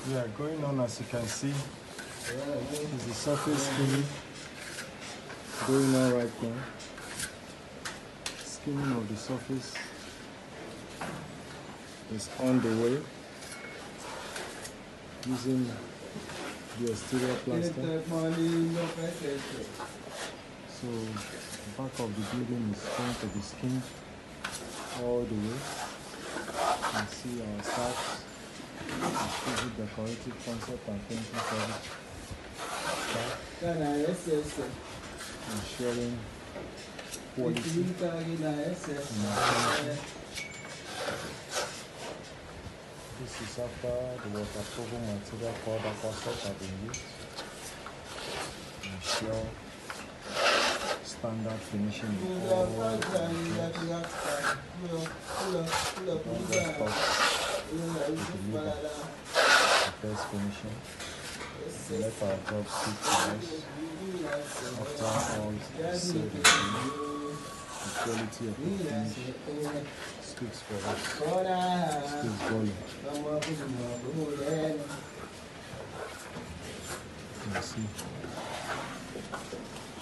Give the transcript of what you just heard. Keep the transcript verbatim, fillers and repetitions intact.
Yeah, going on as you can see, is the surface skimming going on right now. Skimming of the surface is on the way using the exterior plaster. So the back of the building is going to be skimmed all the way. You can see our staff is decorative concept and painting service. Ensuring quality in our painting. This is after the waterproofing material called aquasol have been used. Ensure standard finishing in all the floors. The best finishing. Let our job speak to us. After all said and done, the quality of the finish speaks for us. Speaks volume. You can see.